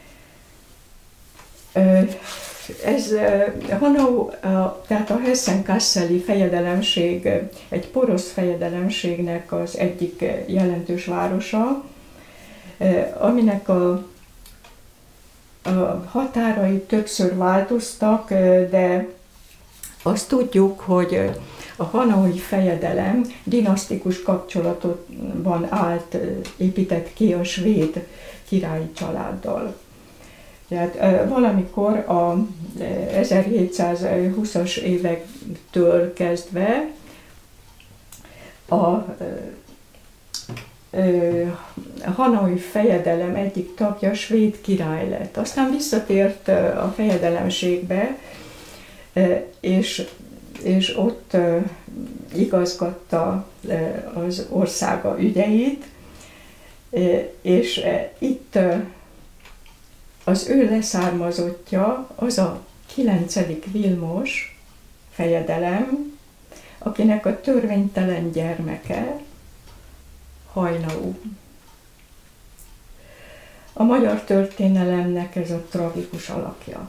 Ez Hanau, tehát a Hessen-Kasseli fejedelemség, egy porosz fejedelemségnek az egyik jelentős városa, aminek a, a határai többször változtak, de azt tudjuk, hogy a hanaui fejedelem dinasztikus kapcsolatban állt, épített ki a svéd királyi családdal. Tehát valamikor a ezerhétszázhúszas évektől kezdve a hanaui fejedelem egyik tagja svéd király lett. Aztán visszatért a fejedelemségbe, és, és ott igazgatta az országa ügyeit, és itt az ő leszármazottja az a kilencedik Vilmos fejedelem, akinek a törvénytelen gyermeke Haynau. A magyar történelemnek ez a tragikus alakja.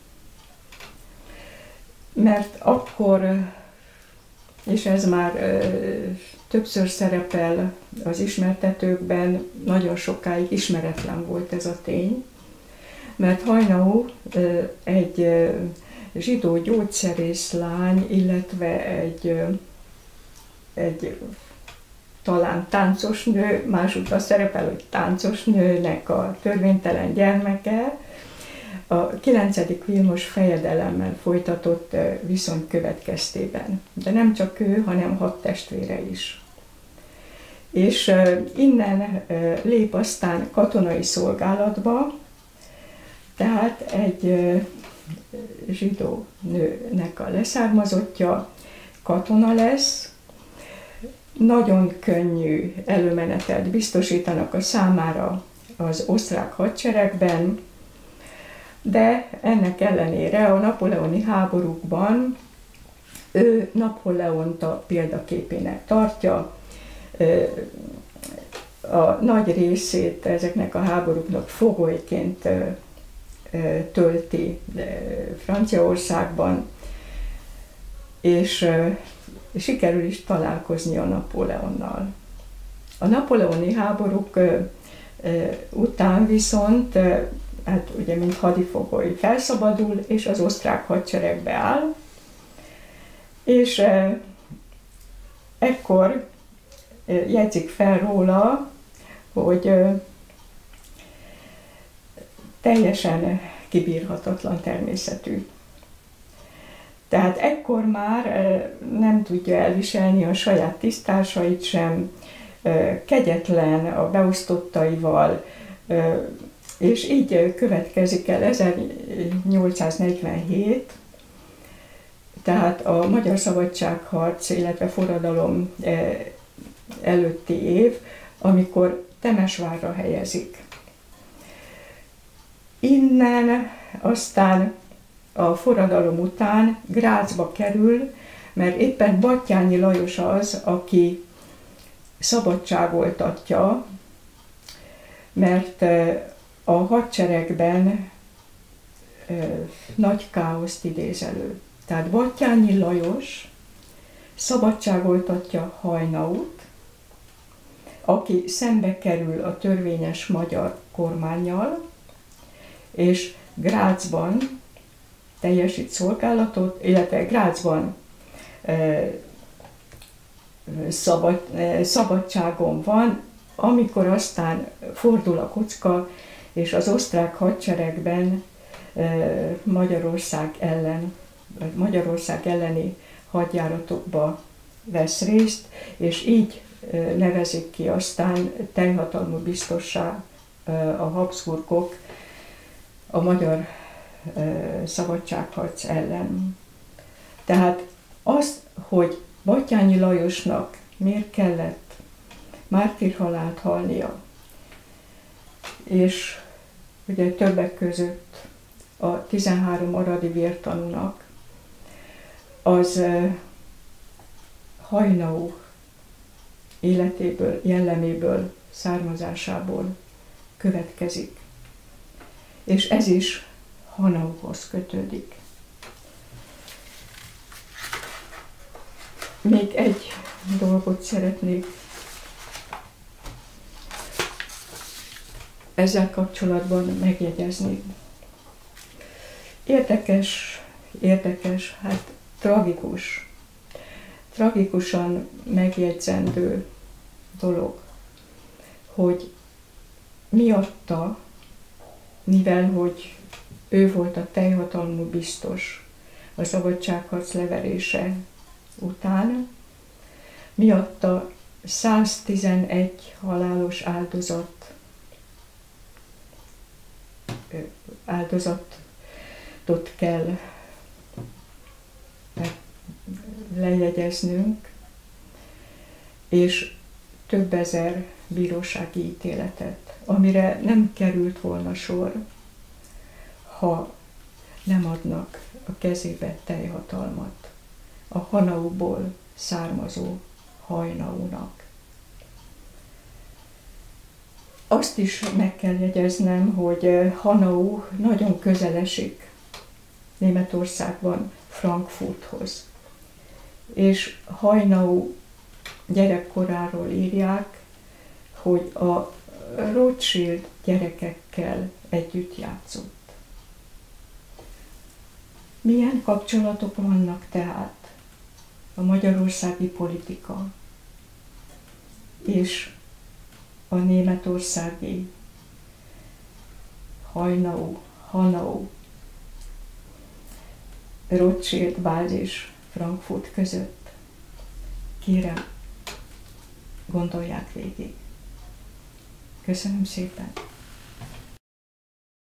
Mert akkor, és ez már ö, többször szerepel az ismertetőkben, nagyon sokáig ismeretlen volt ez a tény, mert Haynau ö, egy ö, zsidó gyógyszerészlány, illetve egy ö, egy talán táncos nő, másúttal szerepel, hogy táncos nőnek a törvénytelen gyermeke, a kilencedik Vilmos fejedelemmel folytatott viszony következtében. De nem csak ő, hanem hat testvére is. És innen lép aztán katonai szolgálatba, tehát egy zsidó nőnek a leszármazottja katona lesz, nagyon könnyű előmenetelt biztosítanak a számára az osztrák hadseregben, de ennek ellenére a napóleoni háborúkban ő Napóleont a példaképének tartja, a nagy részét ezeknek a háborúknak fogolyként tölti Franciaországban, és sikerül is találkozni a Napóleonnal. A napóleoni háborúk után viszont, hát ugye mint hadifogoly felszabadul, és az osztrák hadseregbe áll, és ekkor jegyzik fel róla, hogy teljesen kibírhatatlan természetű. Tehát ekkor már nem tudja elviselni a saját tisztársait sem, kegyetlen a beosztottaival, és így következik el ezernyolcszáznegyvenhét, tehát a magyar szabadságharc, illetve forradalom előtti év, amikor Temesvárra helyezik. Innen aztán a forradalom után Grazba kerül, mert éppen Batthyány Lajos az, aki szabadságoltatja, mert a hadseregben nagy káoszt idéz elő. Tehát Batthyány Lajos szabadságoltatja Hajnaut, aki szembe kerül a törvényes magyar kormánnyal, és Grazban teljesít szolgálatot, illetve Grazban e, szabad, e, szabadságon van, amikor aztán fordul a kocka, és az osztrák hadseregben e, Magyarország ellen, vagy Magyarország elleni hadjáratokba vesz részt, és így e, nevezik ki aztán teljhatalmú biztossá e, a Habsburgok a magyar szabadságharc ellen. Tehát az, hogy Batthyány Lajosnak miért kellett mártírhalált halnia, és ugye többek között a tizenhárom aradi vértanúnak, az Hajnau életéből, jelleméből, származásából következik. És ez is Hanauhoz kötődik. Még egy dolgot szeretnék ezzel kapcsolatban megjegyezni. Érdekes, érdekes, hát tragikus, tragikusan megjegyzendő dolog, hogy miatta, mivel hogy ő volt a teljhatalmú biztos a szabadságharc leverése után, miatta száztizenegy halálos áldozat, áldozatot kell lejegyeznünk, és több ezer bírósági ítéletet, amire nem került volna sor, ha nem adnak a kezébe teljhatalmat a Hanauból származó Hajnaunak. Azt is meg kell jegyeznem, hogy Hanau nagyon közel esik Németországban Frankfurthoz. És Hajnau gyerekkoráról írják, hogy a Rothschild gyerekekkel együtt játszott. Milyen kapcsolatok vannak tehát a magyarországi politika és a németországi Haynau, Hanau, Rothschild, Báll és Frankfurt között. Kérem, gondolják végig. Köszönöm szépen!